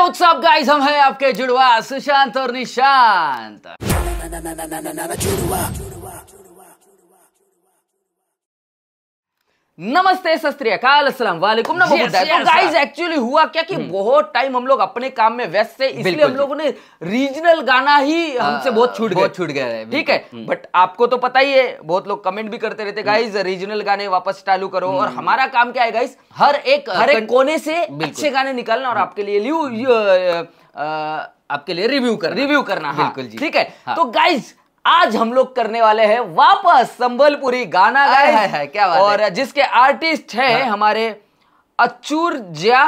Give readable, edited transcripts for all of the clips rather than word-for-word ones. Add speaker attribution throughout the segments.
Speaker 1: What's up guys, हम हैं आपके जुड़वा सुशांत और निशांत। नमस्ते, सत श्री अकाल, अस्सलाम वालेकुम, नमो बुद्धाय। तो गाइस एक्चुअली हुआ क्या कि बहुत टाइम हम लोग अपने काम में व्यस्त थे, इसलिए हम लोगों ने रीजनल गाना ही हमसे बहुत छूट गया। ठीक है, बट आपको तो पता ही है, बहुत लोग कमेंट भी करते रहते गाइस रीजनल गाने वापस चालू करो। और हमारा काम क्या है गाइस, हर एक कोने से अच्छे गाने निकालना और आपके लिए रिव्यू करना। बिल्कुल जी, ठीक है। तो गाइस आज हम लोग करने वाले हैं वापस संबलपुरी गाना गाइस, क्या बात और है। जिसके आर्टिस्ट है हमारे अच्चूर्या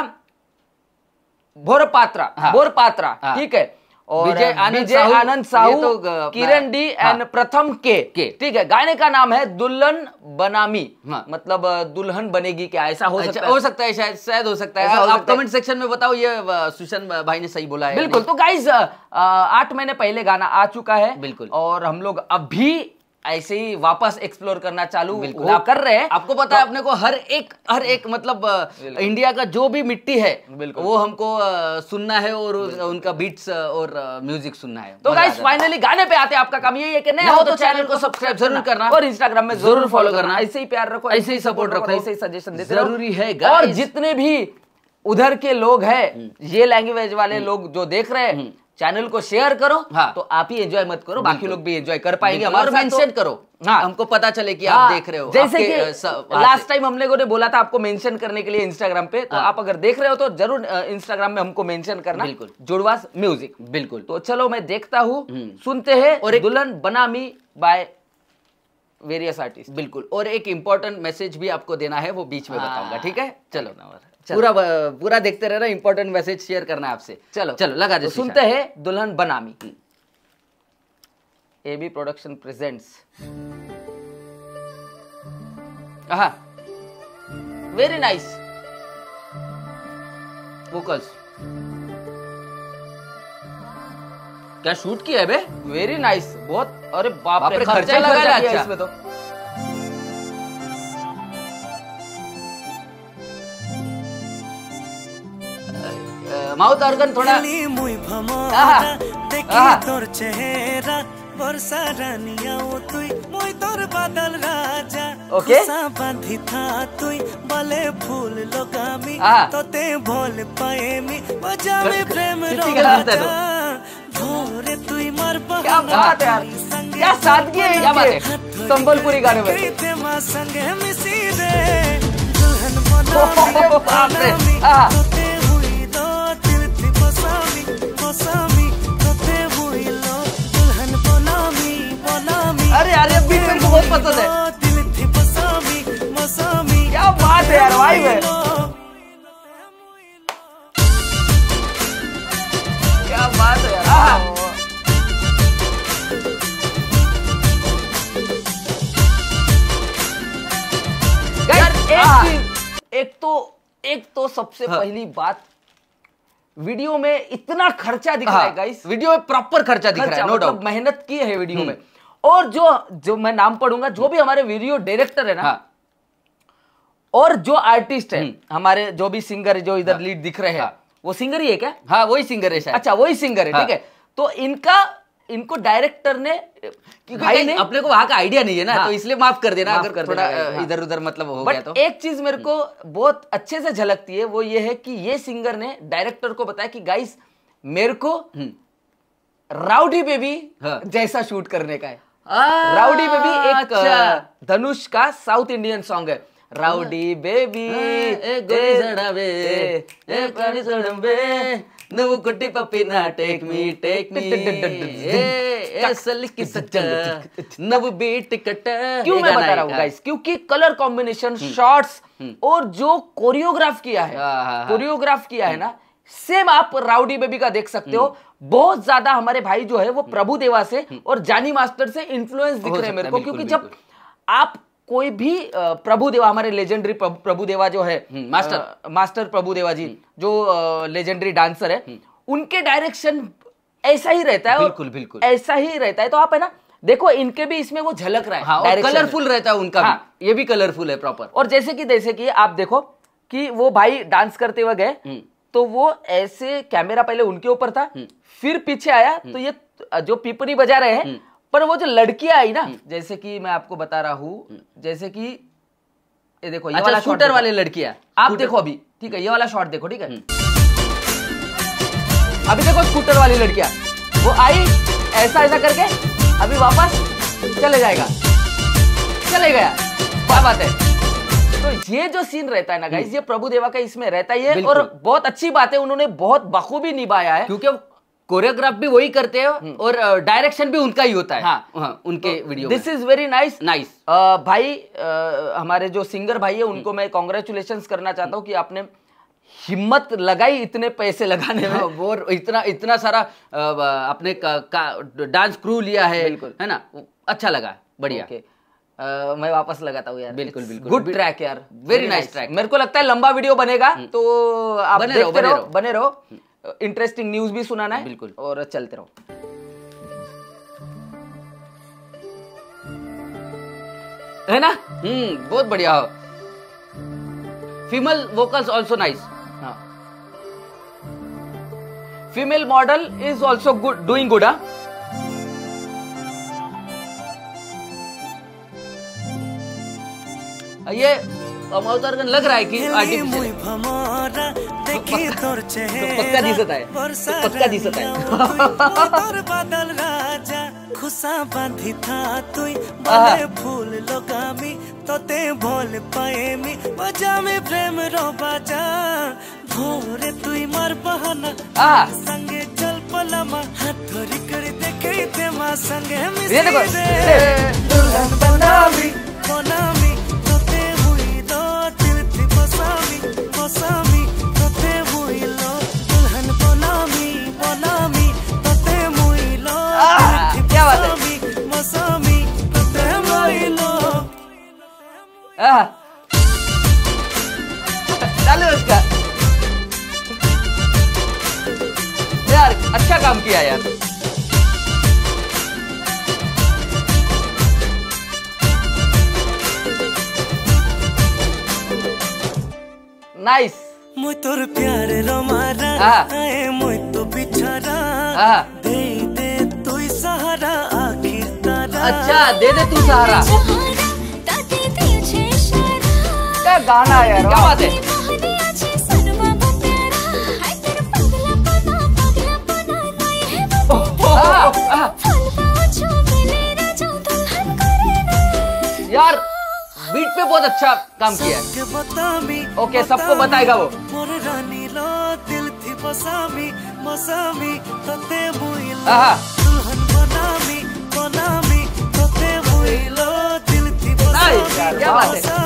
Speaker 1: बोरपात्रा, ठीक है, और विजय आनंद साहू, तो किरण डी एंड प्रथम के, ठीक है। गाने का नाम है दुल्हन बनामी, मतलब दुल्हन बनेगी क्या, ऐसा हो सकता है, शायद हो सकता है। आप कमेंट सेक्शन में बताओ ये सुशांत भाई ने सही बोला है। बिल्कुल। तो गाइज 8 महीने पहले गाना आ चुका है, बिल्कुल, और हम लोग अभी ऐसे ही वापस एक्सप्लोर करना चालू कर रहे हैं। आपको पता है अपने को हर एक मतलब इंडिया का जो भी मिट्टी है वो हमको सुनना है और उनका बीट्स और म्यूजिक सुनना है। तो गाइस फाइनली गाने पे आते हैं। आपका काम यही है कि नया हो तो चैनल को सब्सक्राइब जरूर करना और इंस्टाग्राम में जरूर फॉलो करना। ऐसे ही प्यार रखो, ऐसे ही सपोर्ट रखो, ऐसे ही सजेशन देते जरूरी है। और जितने भी उधर के लोग हैं, ये लैंग्वेज वाले लोग जो देख रहे हैं, चैनल को शेयर करो। तो आप ही एंजॉय मत करो, बाकी लोग भी एंजॉय कर पाएंगे। हमारा मेंशन करो, हमको पता चले कि आप देख रहे हो। जैसे कि लास्ट टाइम हम लोगों ने बोला था आपको मेंशन करने के लिए इंस्टाग्राम पे, तो आप अगर देख रहे हो तो जरूर इंस्टाग्राम में हमको मेंशन करना। बिल्कुल, जुड़वा म्यूजिक। बिल्कुल। तो चलो मैं देखता हूँ, सुनते हैं और दुल्हन बनामी बाय वेरियस आर्टिस्ट। बिल्कुल। और एक इंपॉर्टेंट मैसेज भी आपको देना है, वो बीच में बताऊंगा, ठीक है। चलो पूरा देखते रहना, इंपॉर्टेंट मैसेज शेयर करना है आपसे। चलो लगा दे। सुनते हैं दुल्हन बनामी। AB production presents. Very nice vocals. क्या शूट किया है बे, वेरी नाइस, बहुत। अरे बाप रे, खर्चा लगा है इसमें तो। माउथ ऑर्गन थोड़ा। तोर चेहरा वर्षा रानिया तुई मोय तोर बादल राजा। ओके, बांधी था तुई बले फूल लगामी तोते भोल पाएमी बजावे प्रेम राजा भोरे तुई मर बहा। क्या बात है यार, क्या सादगी है, क्या बात है संबलपुरी गाने में। मां संगे मिसी रे दुल्हन बना अरे बीट मेरे को बहुत पसंद है। क्या बात है यार, भाई में क्या बात है यार। एक तो सबसे पहली बात, वीडियो में इतना खर्चा दिख रहा है गाइस। वीडियो में प्रॉपर खर्चा दिख रहा है, नो डाउट, मेहनत की है वीडियो में। और जो मैं नाम पढ़ूंगा, जो भी हमारे वीडियो डायरेक्टर है ना, और जो आर्टिस्ट है हमारे, जो भी सिंगर जो इधर लीड दिख रहे हैं, वो सिंगर ही है क्या? हाँ, वही सिंगर है शायद। अच्छा, वही सिंगर है, ठीक है। तो इनको डायरेक्टर ने, भाई ने, अपने को वहां का आइडिया नहीं है ना, तो इसलिए माफ कर देना अगर थोड़ा इधर उधर मतलब हो गया तो। एक चीज मेरे को बहुत अच्छे से झलकती है, वो ये है कि ये सिंगर ने डायरेक्टर को बताया कि गाइस मेरे को राउडी बेबी जैसा शूट करने का है। राउडी बेबी एक धनुष का साउथ इंडियन सॉन्ग है। राउडी बेबी నువ్వు కుట్టి పప్పినా టేక్ మీ ऐसल की सच्चा नव बीट कट। क्यों मैं बता रहा हूँ गाइस, क्योंकि कलर कॉम्बिनेशन, शॉट्स और जो कोरियोग्राफ किया है ना, सेम आप राउडी बेबी का देख सकते हो। बहुत ज्यादा हमारे भाई जो है वो प्रभु देवा से और जानी मास्टर से इन्फ्लुएंस दिख रहे हैं मेरे को, क्योंकि जब आप कोई भी प्रभु देवा, हमारे लेजेंडरी प्रभु देवा जो है, मास्टर प्रभु देवा जी जो लेजेंडरी डांसर है, उनके डायरेक्शन ऐसा ही रहता है। बिल्कुल ऐसा ही रहता है। तो आप है ना देखो, इनके भी इसमें वो झलक रहा है। हाँ, और कलरफुल रहता है उनका। हाँ, भी ये भी कलरफुल है प्रॉपर। और जैसे कि आप देखो कि वो भाई डांस करते हुए गए, तो वो ऐसे कैमरा पहले उनके ऊपर था, फिर पीछे आया तो ये जो पिपनी बजा रहे हैं, पर वो जो लड़कियां आई ना, जैसे कि मैं आपको बता रहा हूं, जैसे कि ये देखो, ये वाला
Speaker 2: शूटर वाले लड़कियां
Speaker 1: आप देखो अभी, ठीक है, ये वाला शॉट देखो, ठीक है, अभी देखो स्कूटर वाली लड़कियां, वो आई ऐसा ऐसा करके, अभी वापस चले जाएगा, चले गया, क्या बात है। तो ये जो सीन रहता है ना गाइस, ये प्रभुदेवा का इसमें रहता ही है, और बहुत अच्छी बात है, उन्होंने बहुत बखूबी निभाया है,
Speaker 2: क्योंकि कोरियोग्राफ भी वही करते हैं और डायरेक्शन भी उनका ही होता है। हाँ, उनके video
Speaker 1: this is very nice. भाई हमारे जो सिंगर भाई है उनको मैं कॉन्ग्रेचुलेशंस करना चाहता हूँ कि आपने हिम्मत लगाई इतने पैसे लगाने में,
Speaker 2: वो इतना सारा अपने डांस क्रू लिया है, है ना, अच्छा लगा, बढ़िया।
Speaker 1: मैं वापस लगाता हूँ यार,
Speaker 2: बिल्कुल बिल्कुल,
Speaker 1: गुड ट्रैक यार,
Speaker 2: वेरी नाइस ट्रैक।
Speaker 1: मेरे को लगता है लंबा वीडियो बनेगा, तो आप बने रहो, इंटरेस्टिंग न्यूज भी सुनाना है,
Speaker 2: बिल्कुल,
Speaker 1: और चलते रहो।
Speaker 2: है ना, बहुत बढ़िया हो। Female vocals also nice.
Speaker 1: Female model is also good, doing good.
Speaker 2: ये अवतारगण लग रहा है कि आर्टिफिशियल पक्का दिसत आहे, पक्का दिसत आहे। खुसा बांधी था तुई बले फूल लोगामी तोते बोल पाए मी बजा में प्रेम रो बाजा भोरे तुई मार बहाना संगे चल पलमा हाथ धरी कर देखे ते मा संगे मिसे दुल्हन बनावी बनावी तोते हुई लो दिल थी बसामी बसामी तोते हुई लो दुल्हन बनावी बनावी तोते हुई लो
Speaker 1: क्या बात है,
Speaker 2: मौसमी तोते हुई लो।
Speaker 1: चालू उसका यार, अच्छा काम किया यार। नाइस।
Speaker 2: मुझ तोर प्यार रोमारा आए मुझ तो बिछारा दे दे तू सहारा आखिर तारा।
Speaker 1: अच्छा, दे दे तू सहारा, क्या गाना है यार, क्या बात है। यार बीट पे बहुत अच्छा काम किया है। ओके, सबको बताएगा वो। क्या बात है।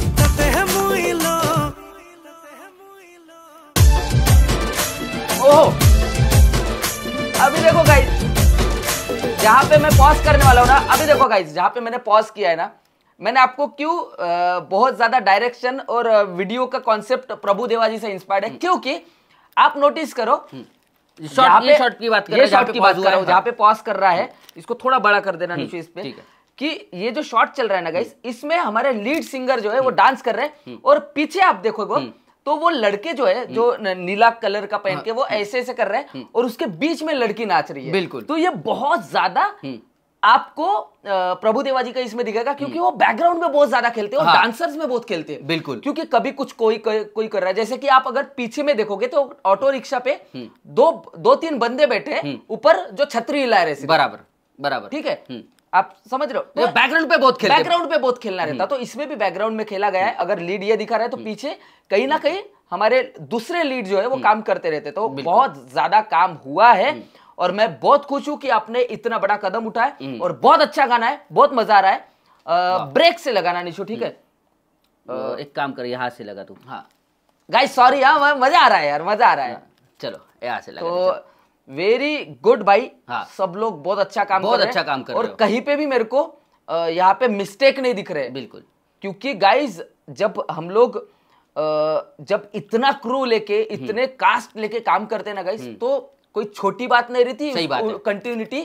Speaker 1: ओह, अभी देखो गाइस, जहां पे मैं पॉज करने वाला हूं ना, अभी देखो गाइस, जहां पे मैंने पॉज किया है ना, मैंने आपको क्यों बहुत ज्यादा डायरेक्शन और वीडियो का कॉन्सेप्ट प्रभुदेवा जी से इंस्पायर्ड है, क्योंकि आप नोटिस करो,
Speaker 2: शॉट की बात कर रहा हूं,
Speaker 1: जहां पे पॉज कर रहा है, इसको थोड़ा बड़ा कर देना नीचे इस पे, कि ये जो शॉट चल रहा है ना गाइस, इसमें हमारे लीड सिंगर जो है वो डांस कर रहे हैं, और पीछे आप देखोगे तो वो लड़के जो है, जो नीला कलर का पहन के वो ऐसे ऐसे कर रहे हैं, और उसके बीच में लड़की नाच रही है।
Speaker 2: बिल्कुल।
Speaker 1: तो ये बहुत ज्यादा आपको प्रभुदेवा जी का इसमें दिखेगा, क्योंकि वो बैकग्राउंड में बहुत ज्यादा खेलते हैं और डांसर्स में बहुत खेलते हैं।
Speaker 2: बिल्कुल,
Speaker 1: क्योंकि कभी कुछ कोई कर रहा है, जैसे कि आप अगर पीछे में देखोगे तो ऑटो रिक्शा पे दो तीन बंदे बैठे ऊपर जो छतरी हिला रहे हैं।
Speaker 2: बराबर बराबर,
Speaker 1: ठीक है, आप समझ रहे हो,
Speaker 2: बैकग्राउंड पे बहुत
Speaker 1: खेलना रहता। तो इसमें भी बैकग्राउंड में खेला गया है। अगर लीड ये दिखा रहा है तो पीछे कहीं ना कहीं हमारे दूसरे लीड जो है वो काम करते रहते। तो बहुत ज्यादा काम हुआ है, और मैं बहुत खुश हूं कि आपने इतना बड़ा कदम उठाया, और बहुत अच्छा गाना है, बहुत मजा आ रहा है। ब्रेक से लगाना निशु, ठीक है,
Speaker 2: एक काम कर, यहाँ से लगा तू।
Speaker 1: हाँ गाइस, सॉरी, हाँ मजा आ रहा है यार, मजा आ रहा है।
Speaker 2: चलो यहाँ से लगा।
Speaker 1: तो वेरी गुड भाई, सब लोग बहुत अच्छा काम कर रहे हैं, और कहीं पे भी मेरे को यहाँ पे मिस्टेक नहीं दिख रहे।
Speaker 2: बिल्कुल,
Speaker 1: क्योंकि गाइज जब हम लोग जब इतना क्रू लेके, इतने कास्ट लेके काम करते हैं ना गाइज, तो कोई छोटी बात नहीं रहती।
Speaker 2: सही बात है।
Speaker 1: कंटिन्यूटी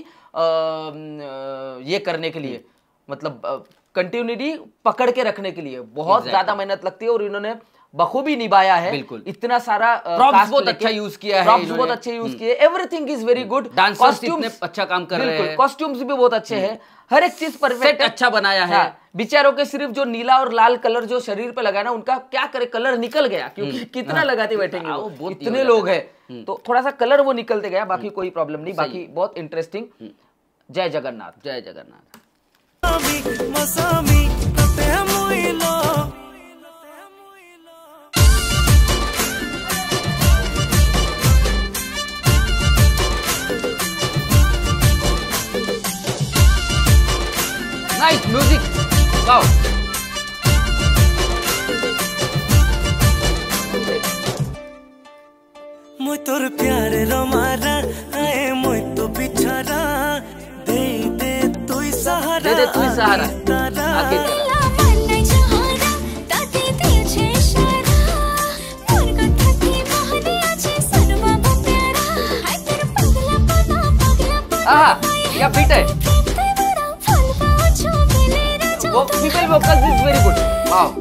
Speaker 1: ये करने के लिए, मतलब कंटिन्यूटी पकड़ के रखने के लिए बहुत ज्यादा मेहनत लगती है, और इन्होंने बखूबी निभाया है।
Speaker 3: बिल्कुल,
Speaker 1: इतना सारा
Speaker 3: प्रॉप्स बहुत अच्छा यूज किया है,
Speaker 1: प्रॉप्स बहुत अच्छे यूज किए, everything is very good.
Speaker 3: Dancers इतने अच्छा काम कर रहे हैं,
Speaker 1: कॉस्ट्यूम्स भी बहुत अच्छे हैं, हर एक चीज परफेक्ट
Speaker 3: अच्छा बनाया है।
Speaker 1: बेचारों के सिर्फ जो नीला और लाल कलर जो शरीर पे लगा ना, उनका क्या करे, कलर निकल गया, क्योंकि कितना लगाते बैठेंगे वो, इतने लोग हैं तो थोड़ा सा कलर वो निकलते गया, बाकी कोई प्रॉब्लम नहीं, बाकी बहुत इंटरेस्टिंग। जय जगन्नाथ,
Speaker 3: जय जगन्नाथ। Nice music, wow.
Speaker 2: मुझ तोर प्यार रोमारा आए मुझ तो बिछारा दे दे तू सहारा,
Speaker 3: दे दे तू सहारा, आगे क्या बीट है, वो female vocals is very good, wow.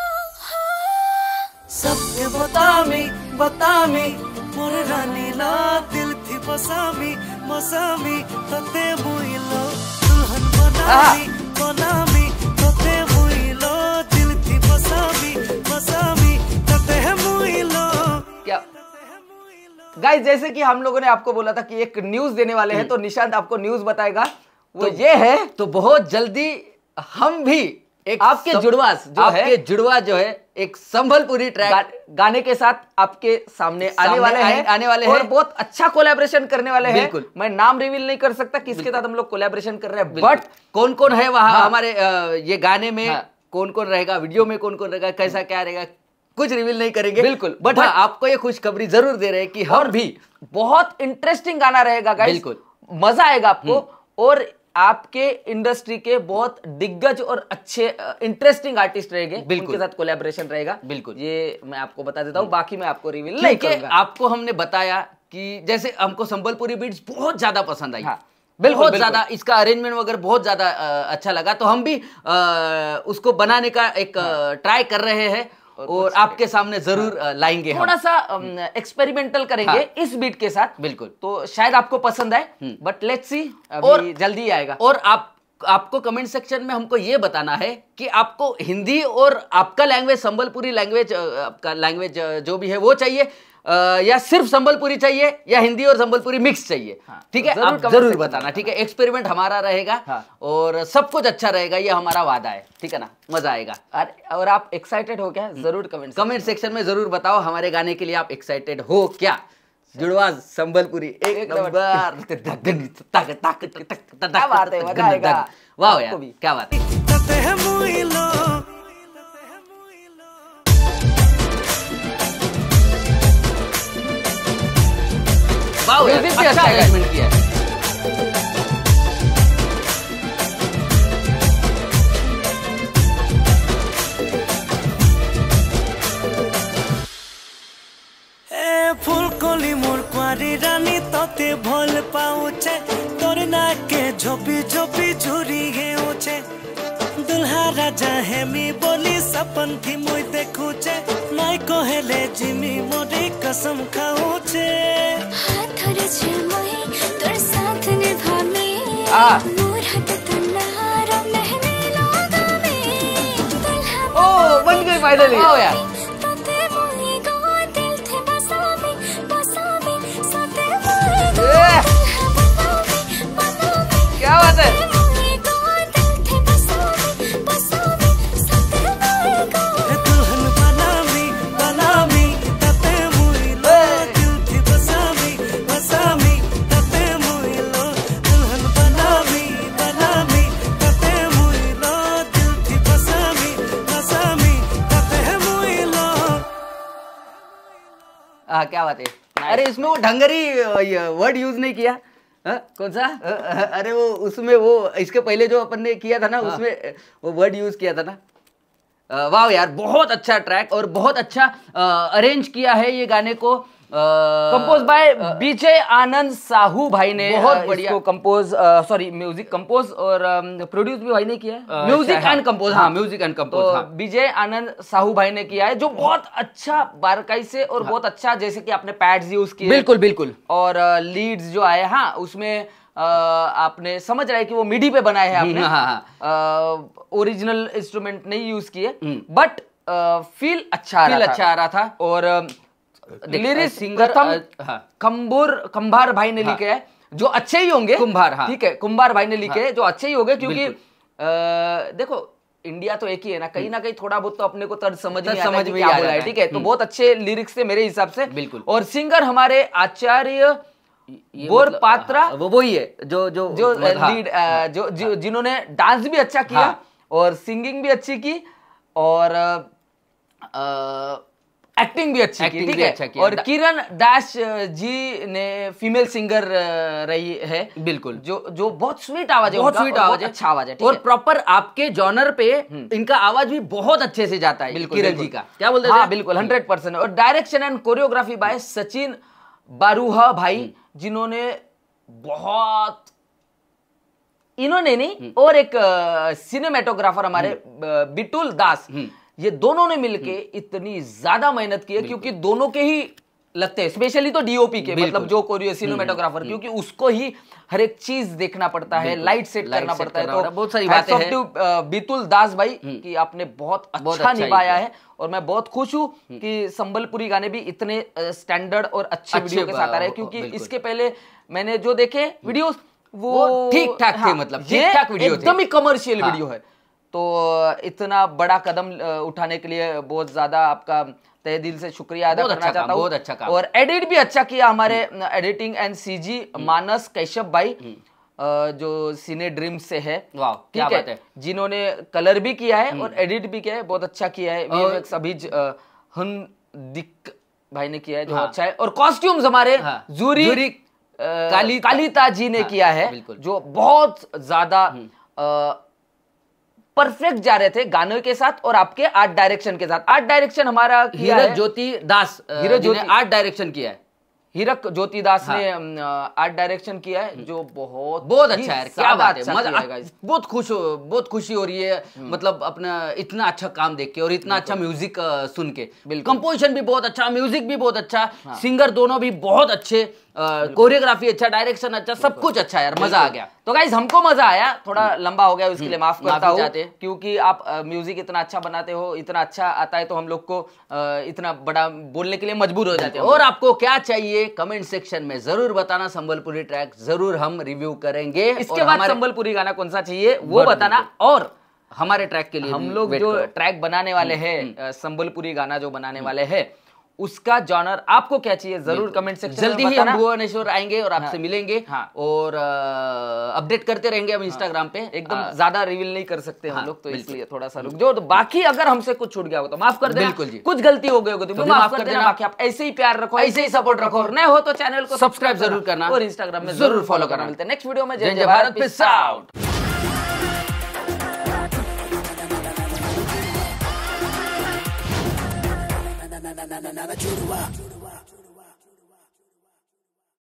Speaker 2: सबके बतामी बतामी मोर रानी ला दिल थी बसामी मसामी तते मुइलो दुल्हन बनामी बनामी तते मुइलो दिल थी बसामी मसामी तते मुइलो।
Speaker 1: क्या गाइस, जैसे कि हम लोगों ने आपको बोला था कि एक न्यूज देने वाले हैं, तो निशांत आपको न्यूज बताएगा, वो तो ये है,
Speaker 3: तो बहुत जल्दी हम भी एक
Speaker 1: आपके
Speaker 3: जुड़वा जो है एक संबलपुरी ट्रैक
Speaker 1: गाने के साथ आपके सामने आने वाले हैं और बहुत अच्छा कोलैबोरेशन करने वाले हैं।
Speaker 3: बिल्कुल,
Speaker 1: मैं नाम रिवील नहीं कर सकता किसके साथ हम लोग कोलैबोरेशन कर रहे हैं, बट
Speaker 3: कौन कौन है वहां हमारे ये गाने में, कौन कौन रहेगा, वीडियो में कौन कौन रहेगा, कैसा क्या रहेगा, कुछ रिवील नहीं करेंगे।
Speaker 1: बिल्कुल,
Speaker 3: बट आपको ये खुशखबरी जरूर दे रहे हैं कि हम भी
Speaker 1: बहुत इंटरेस्टिंग गाना रहेगा गाइस,
Speaker 3: बिल्कुल
Speaker 1: मजा आएगा आपको, और आपके इंडस्ट्री के बहुत दिग्गज और अच्छे इंटरेस्टिंग आर्टिस्ट रहेंगे, उनके साथ कोलैबोरेशन रहेगा।
Speaker 3: बिल्कुल,
Speaker 1: ये मैं आपको बता देता हूँ, बाकी मैं आपको रिवील नहीं करूंगा।
Speaker 3: आपको हमने बताया कि जैसे हमको संबलपुरी बीट्स बहुत ज्यादा पसंद आई,
Speaker 1: बहुत
Speaker 3: ज्यादा, इसका अरेंजमेंट वगैरह बहुत ज्यादा अच्छा लगा, तो हम भी उसको बनाने का एक ट्राई कर रहे हैं और आपके सामने जरूर लाएंगे,
Speaker 1: थोड़ा सा एक्सपेरिमेंटल करेंगे इस बीट के साथ।
Speaker 3: बिल्कुल,
Speaker 1: तो शायद आपको पसंद आए, बट लेट्स सी, और जल्दी आएगा।
Speaker 3: और आपको कमेंट सेक्शन में हमको ये बताना है कि आपको हिंदी और आपका लैंग्वेज, संबलपुरी लैंग्वेज, आपका लैंग्वेज जो भी है वो चाहिए, या सिर्फ संबलपुरी चाहिए, या हिंदी और संबलपुरी मिक्स चाहिए। ठीक है, आप जरूर बताना। ठीक है, एक्सपेरिमेंट हमारा रहेगा और सब कुछ अच्छा रहेगा, ये हमारा वादा है। ठीक है ना, मजा आएगा।
Speaker 1: और आप एक्साइटेड हो क्या, जरूर कमेंट
Speaker 3: सेक्शन में जरूर बताओ हमारे गाने के लिए आप एक्साइटेड हो क्या। जुड़वा संबलपुरी एक नंबर,
Speaker 1: क्या बात है, मजा आएगा।
Speaker 3: वाह यार, क्या बात है। अच्छा अरेंजमेंट किया है।
Speaker 2: फुलकली मोर कुआरी रानी तोते भल पाउचे, तोर नाके झोपी झोपी झुरी हेउचे, दुल्हा राजा हेमी बोली सपन थी मुई देखुचे, नाई कहेले जिमी मोरी कसम खाउचे, हाथर छे मोई तोर साथ निभामे, मोर हाथ तन्नार महने लगामे,
Speaker 1: ओ बन गई फाइनली।
Speaker 3: वाह यार,
Speaker 1: क्या बात है। क्या बात है।
Speaker 3: अरे इसमें वो ढंगरी वर्ड यूज नहीं किया। कौन सा? अरे वो उसमें वो इसके पहले जो अपन ने किया था ना, उसमें वो वर्ड यूज किया था ना। वाह यार, बहुत अच्छा ट्रैक और बहुत अच्छा अरेंज किया है ये गाने को।
Speaker 1: कंपोज बाय विजय आनंद साहू भाई ने
Speaker 3: बहुत बढ़िया
Speaker 1: इसको कंपोज सॉरी म्यूजिक कंपोज और प्रोड्यूस भी भाई ने किया है,
Speaker 3: म्यूजिक एंड कंपोज। हाँ, music and compose
Speaker 1: Vijay Anand Sahu भाई ने किया है, जो बहुत अच्छा बारकाई से और बहुत अच्छा, जैसे कि आपने पैड्स यूज किए,
Speaker 3: बिल्कुल बिल्कुल, और
Speaker 1: लीड्स जो आए, हाँ उसमें आपने समझ रहा है कि वो मिडी पे बनाए हैं आपने, ओरिजिनल इंस्ट्रूमेंट नहीं यूज किए, बट फील अच्छा आ
Speaker 3: रहा था।
Speaker 1: और लिरिक्स सिंगर कुंभार भाई ने लिखे हैं, जो अच्छे ही होंगे,
Speaker 3: कुंभार,
Speaker 1: ठीक है, कुंभार भाई ने लिखे हैं जो अच्छे ही होंगे, क्योंकि देखो इंडिया तो एक ही है ना कहीं थोड़ा बहुत तो अपने को तर्ज समझ में आ रहा है, ठीक है, तो बहुत अच्छे लिरिक्स थे मेरे हिसाब से,
Speaker 3: बिल्कुल।
Speaker 1: और सिंगर हमारे आचार्य बोर पात्रा,
Speaker 3: वो ही है जो
Speaker 1: लीड, जो जिन्होंने डांस भी अच्छा किया और सिंगिंग भी अच्छी की और एक्टिंग भी अच्छी की, ठीक है, अच्छा और किरण दास जी ने फीमेल सिंगर रही है,
Speaker 3: बिल्कुल,
Speaker 1: जो बहुत स्वीट आवाज है,
Speaker 3: बहुत स्वीट आवाज है,
Speaker 1: अच्छा आवाज है,
Speaker 3: और प्रॉपर आपके जॉनर पे इनका आवाज भी बहुत अच्छे से जाता है, किरण जी का, क्या बोलते हैं?
Speaker 1: हाँ बिल्कुल 100%। और direction and choreography by Sachin Baruah भाई, जिन्होंने बहुत, इन्होंने नहीं और एक सिनेमेटोग्राफर हमारे बिटुल दास, ये दोनों ने मिलके इतनी ज्यादा मेहनत की है, क्योंकि दोनों के ही लगते हैं, स्पेशली तो डीओपी के, मतलब जो कोरियो सिनेमेटोग्राफर, क्योंकि उसको ही हर एक चीज देखना पड़ता है, लाइट सेट करना पड़ता है, तो
Speaker 3: बहुत सारी बातें हैं।
Speaker 1: बिटुल दास भाई कि आपने बहुत अच्छा निभाया है, और मैं बहुत खुश हूँ कि संबलपुरी गाने भी इतने स्टैंडर्ड और अच्छे वीडियो के साथ आ रहे हैं, क्योंकि इसके पहले मैंने जो देखे वीडियोस वो
Speaker 3: ठीक ठाक थे, मतलब ठीक ठाक वीडियो,
Speaker 1: एकदम ही कमर्शियल वीडियो है, तो इतना बड़ा कदम उठाने के लिए बहुत ज्यादा आपका तहे दिल से शुक्रिया अदा करना चाहता हूँ।
Speaker 3: बहुत अच्छा काम,
Speaker 1: और एडिट भी अच्छा किया हमारे editing and CG Manas Keshav भाई, जो सिने ड्रीम से है,
Speaker 3: क्या बात है,
Speaker 1: जिन्होंने कलर भी किया है और एडिट भी किया है, बहुत अच्छा किया है। वीएफएक्स अभी दिक भाई ने किया है, जो अच्छा है, और कॉस्ट्यूम्स हमारे जूरी कालिता जी ने किया है, जो बहुत ज्यादा परफेक्ट जा रहे थे गानों के साथ और आपके आर्ट डायरेक्शन के साथ। आर्ट डायरेक्शन हमारा
Speaker 3: हीरक ज्योति दास, हीरक ज्योति आर्ट डायरेक्शन किया है,
Speaker 1: हीरक ज्योति दास ने आर्ट डायरेक्शन किया है, जो बहुत अच्छा है,
Speaker 3: क्या बात है, बहुत खुशी हो रही है, मतलब अपना इतना अच्छा काम देख के और इतना अच्छा म्यूजिक सुन के, कंपोजिशन भी बहुत अच्छा, म्यूजिक भी बहुत अच्छा, सिंगर दोनों भी बहुत अच्छे, कोरियोग्राफी अच्छा, डायरेक्शन अच्छा, सब कुछ अच्छा है यार, मजा आ गया।
Speaker 1: तो गाइस हमको मजा आया, थोड़ा लंबा हो गया उसके लिए माफ करता हूँ, क्योंकि आप म्यूजिक इतना अच्छा बनाते हो, इतना अच्छा आता है, तो हम लोग को इतना बड़ा बोलने के लिए मजबूर हो जाते हैं।
Speaker 3: और आपको क्या चाहिए कमेंट सेक्शन में जरूर बताना, संबलपुरी ट्रैक जरूर हम रिव्यू करेंगे।
Speaker 1: इसके बाद संबलपुरी गाना कौन सा चाहिए वो बताना, और
Speaker 3: हमारे ट्रैक के लिए
Speaker 1: हम लोग जो ट्रैक बनाने वाले हैं, संबलपुरी गाना जो बनाने वाले हैं, उसका जॉनर आपको क्या चाहिए जरूर कमेंट सेक्शन में
Speaker 3: जल्दी ही हम भुवनेश्वर आएंगे और आपसे मिलेंगे, और अपडेट करते रहेंगे हम इंस्टाग्राम पे,
Speaker 1: एकदम ज्यादा रिवील नहीं कर सकते हम लोग, तो इसलिए थोड़ा सा रुक जाओ। तो बाकी अगर हमसे कुछ छूट गया हो तो माफ कर देना,
Speaker 3: बिल्कुल जी,
Speaker 1: कुछ गलती हो गई होगी तो माफ कर देना। बाकी आप ऐसे ही प्यार रखो, ऐसे ही सपोर्ट रखो, नए हो तो चैनल को
Speaker 3: सब्सक्राइब जरूर करना
Speaker 1: और इंस्टाग्राम में
Speaker 3: जरूर फॉलो करना।
Speaker 1: मिलते हैं नेक्स्ट वीडियो में।
Speaker 3: जय जय भारत, पीस आउट।